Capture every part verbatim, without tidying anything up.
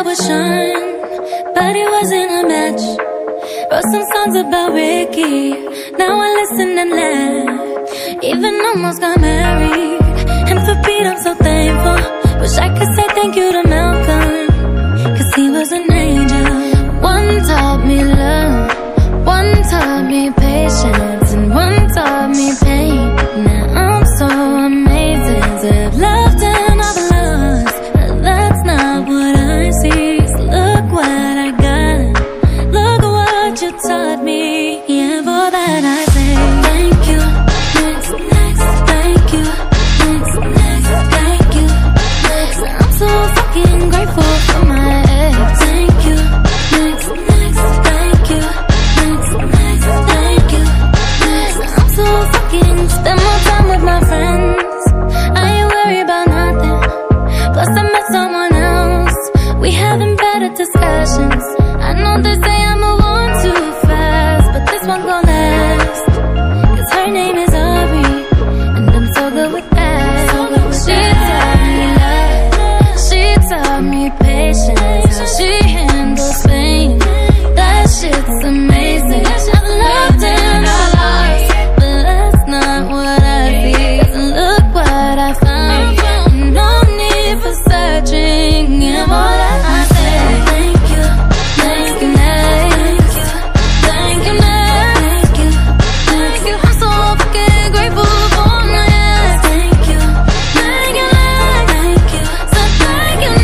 would shine, but it wasn't a match. Wrote some songs about Ricky, now I listen and laugh. Even almost got married, and for Pete I'm so thankful. Wish I could say thank you to Malcolm, cause he was an angel. One taught me love, one taught me patience, and one taught me pain. Now I'm so amazing to have loved and I've lost, but that's not what I see. So look what I got, look what you taught me. Yeah, for that I say thank you, next, next, thank you, next, next, thank you, next. I'm so fucking grateful for my ex. Thank you, next, next, thank you, next, next, thank you, next. I'm so fucking spend more time with my friends. I ain't worried about nothing. Plus I met someone else. We having better discussions. I know they say I move on too fast, but this one gon' last. Cause her name is Aubrey, and I'm so good with that. She taught me love, she taught me patience, how she handles pain. That shit's amazing. I've loved and I've lost, but that's not what I see. Cause look what I found, no need for searching. And all that I say, thank you, thank you, next, thank you, next, thank you, thank you. I'm so fucking grateful for my ex. Thank you, thank you, next, thank you, so thank you,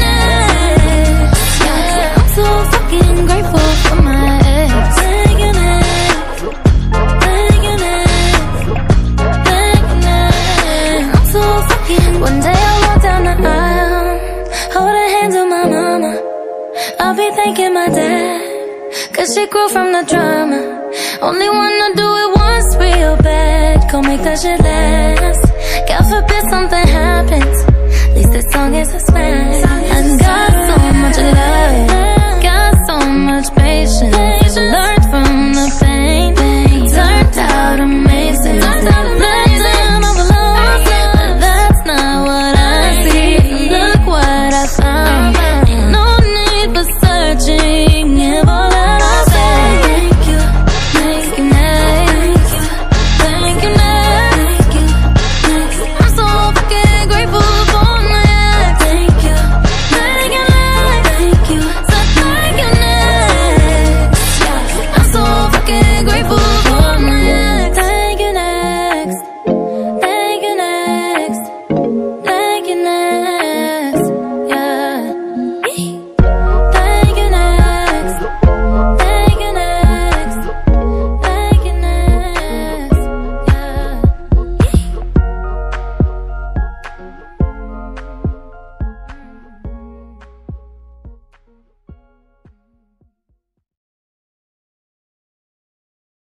next. Yeah, I'm so fucking grateful for my ex. Thank you, next, thank you, next, thank you, next. I'm so fucking. One day I walk down the aisle, holding hands with my mama. I'll be thanking my dad, cause she grew from the drama. Only wanna do it once real bad, gon' make that shit last. God forbid something happens, at least this song is a smash.